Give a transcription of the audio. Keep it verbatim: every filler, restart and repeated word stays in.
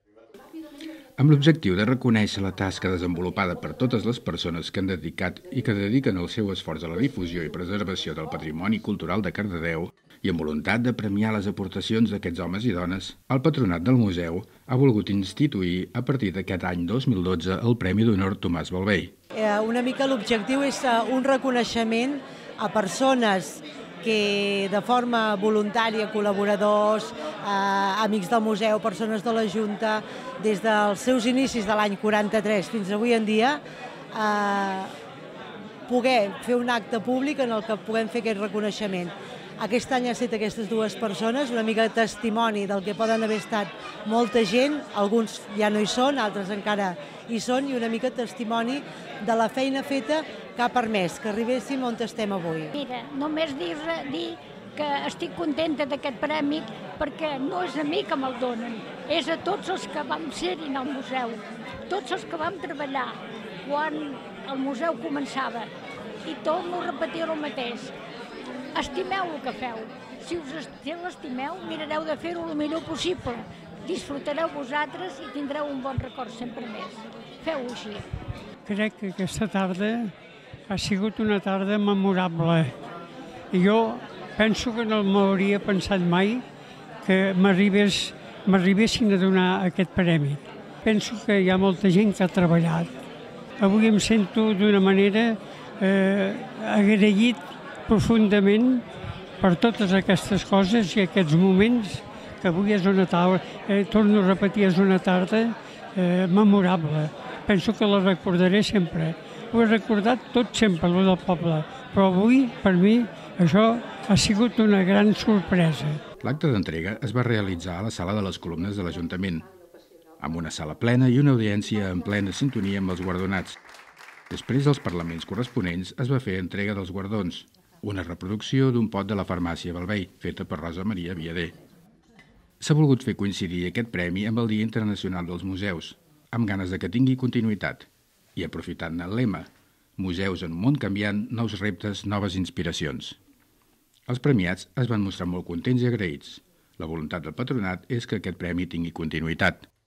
Amb l'objectiu de reconèixer la tasca desenvolupada per totes les persones que han dedicat i que dediquen el seu esforç a la difusió i preservació del patrimoni cultural de Cardedeu i amb voluntat de premiar les aportacions d'aquests homes i dones, el Patronat del Museu ha volgut instituir a partir d'aquest any dos mil dotze el Premi d'Honor Tomàs Balvei. Eh, una mica l'objectiu és un reconeixement a persones que de forma voluntària, col·laboradors, eh, amics del museu, persones de la Junta, des dels seus inicis de l'any quaranta-tres fins avui en dia, eh, poder fer un acte públic en el que puguem fer aquest reconeixement. Aquest any ha estat aquestes dues persones, una mica de testimoni del que poden haver estat molta gent, alguns ja no hi són, altres encara hi són, i una mica testimoni de la feina feta que ha permès que arribéssim on estem avui. Mira, només dir, dir que estic contenta d'aquest premi perquè no és a mi que me'l donen, és a tots els que vam ser-hi al museu, tots els que vam treballar quan el museu començava. I torno a repetir el mateix. Estimeu el que feu. Si us l'estimeu, mirareu de fer-ho el millor possible. Disfrutareu vosaltres i tindreu un bon record sempre més. Feu-ho així. Crec que aquesta tarda ha sigut una tarda memorable. I jo penso que no m'hauria pensat mai que m'arribessin a donar aquest premi. Penso que hi ha molta gent que ha treballat. Avui em sento d'una manera eh, agraït profundament per totes aquestes coses i aquests moments que avui és una tarda, eh, torno a repetir, és una tarda eh, memorable. Penso que la recordaré sempre. Ho he recordat tot sempre, el del poble, però avui, per mi, això ha sigut una gran sorpresa. L'acte d'entrega es va realitzar a la sala de les columnes de l'Ajuntament, amb una sala plena i una audiència en plena sintonia amb els guardonats. Després dels parlaments corresponents es va fer entrega dels guardons, una reproducció d'un pot de la farmàcia Balvei, feta per Rosa Maria Viader. S'ha volgut fer coincidir aquest premi amb el Dia Internacional dels Museus, amb ganes de que tingui continuïtat, i aprofitant el lema Museus en un món canviant, nous reptes, noves inspiracions. Els premiats es van mostrar molt contents i agraïts. La voluntat del patronat és que aquest premi tingui continuïtat.